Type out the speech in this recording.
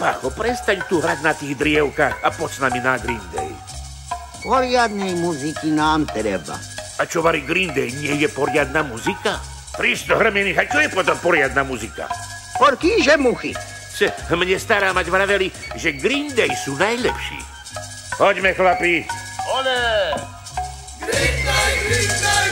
Pacho, prestaň tu hrať na tých drievkách a poď s nami na Green Day. Poriadnej muziky nám treba. A čo varí Green Day, nie je poriadna muzika? Kristo hrmených, a čo je potom poriadna muzika? Porkýže muchy. Mne stará mať vraveli, že Green Day sú najlepší. Poďme, chlapi. Ole! Green Day, Green Day!